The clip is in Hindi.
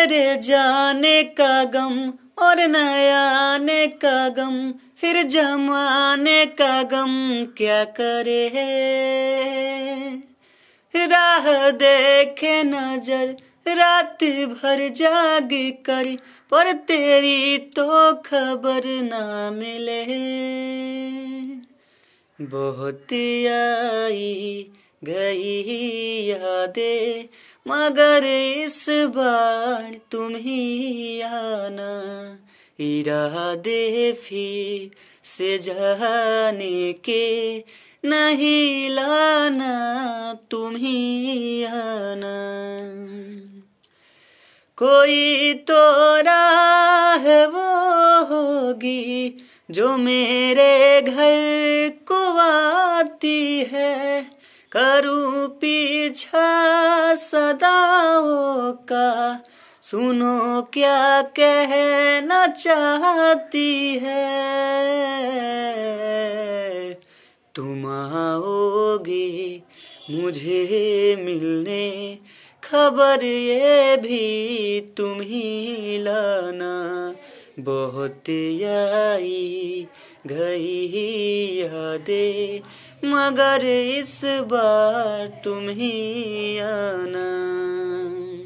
तेरे जाने का गम और न आने का गम, फिर जमाने का गम क्या करे। राह देखे नजर रात भर जाग कर, पर तेरी तो खबर ना मिले। बहुत आई गई यादें, मगर इस बार तुम ही आना। इरादे फिर से जाने के नहीं लाना, तुम ही आना। कोई तो राह वो होगी जो मेरे घर को आती है, करूं पीछा सदाओं का, सुनो क्या कहना चाहती है। तुम आओगी मुझे मिलने, खबर ये भी तुम ही लाना। बहुत आई गई यादें, मगर इस बार तुम ही आना।